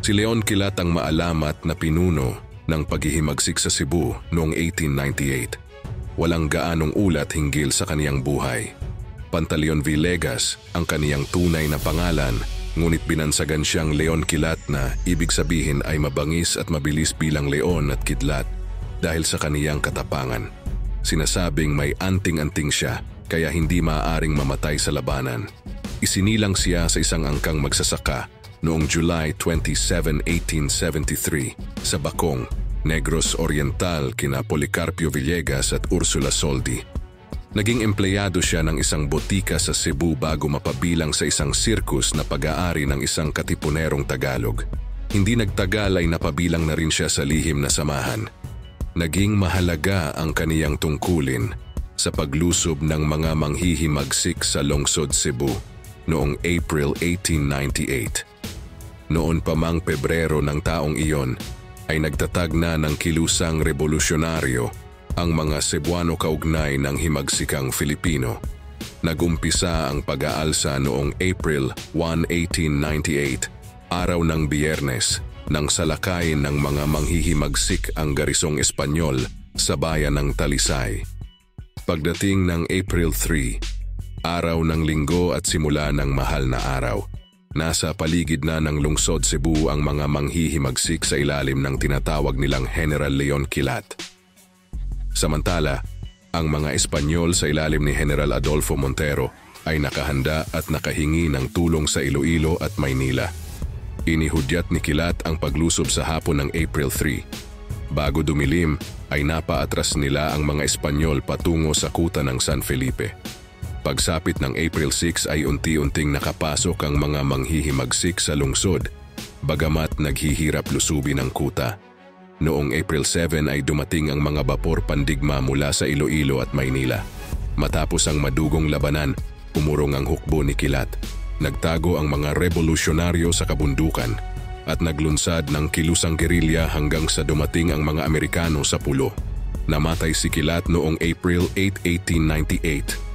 Si Leon Quilat ang maalamat na pinuno ng paghihimagsik sa Cebu noong 1898. Walang gaanong ulat hinggil sa kaniyang buhay. Pantaleon Villegas ang kaniyang tunay na pangalan, ngunit binansagan siyang Leon Quilat na ibig sabihin ay mabangis at mabilis bilang leon at kidlat dahil sa kaniyang katapangan. Sinasabing may anting-anting siya kaya hindi maaaring mamatay sa labanan. Isinilang siya sa isang angkang magsasaka noong July 27, 1873 sa Bacong, Negros Oriental kina Policarpio Villegas at Ursula Soldi. Naging empleyado siya ng isang botika sa Cebu bago mapabilang sa isang sirkus na pag-aari ng isang katipunerong Tagalog. Hindi nagtagal ay napabilang na rin siya sa lihim na samahan. Naging mahalaga ang kaniyang tungkulin sa paglusob ng mga manghihimagsik sa lungsod Cebu noong April 1898. Noon pa mang Pebrero ng taong iyon ay nagtatag na ng kilusang revolusyonaryo ang mga Cebuano kaugnay ng himagsikang Filipino. Nagumpisa ang pag-aalsa noong April 1, 1898, araw ng Biyernes, nang salakayin ng mga manghihimagsik ang garisong Espanyol sa bayan ng Talisay. Pagdating ng April 3, araw ng Linggo at simula ng mahal na araw, nasa paligid na ng lungsod Cebu ang mga manghihimagsik sa ilalim ng tinatawag nilang General Leon Quilat. Samantala, ang mga Espanyol sa ilalim ni General Adolfo Montero ay nakahanda at nakahingi ng tulong sa Iloilo at Maynila. Inihudyat ni Quilat ang paglusob sa hapon ng April 3. Bago dumilim, ay napaatras nila ang mga Espanyol patungo sa kuta ng San Felipe. Pagsapit ng April 6 ay unti-unting nakapasok ang mga manghihimagsik sa lungsod, bagamat naghihirap lusubin ang kuta. Noong April 7 ay dumating ang mga bapor pandigma mula sa Iloilo at Maynila. Matapos ang madugong labanan, umurong ang hukbo ni Quilat. Nagtago ang mga revolusyonaryo sa kabundukan at naglunsad ng kilusang gerilya hanggang sa dumating ang mga Amerikano sa Pulo. Namatay si Quilat noong April 8, 1898.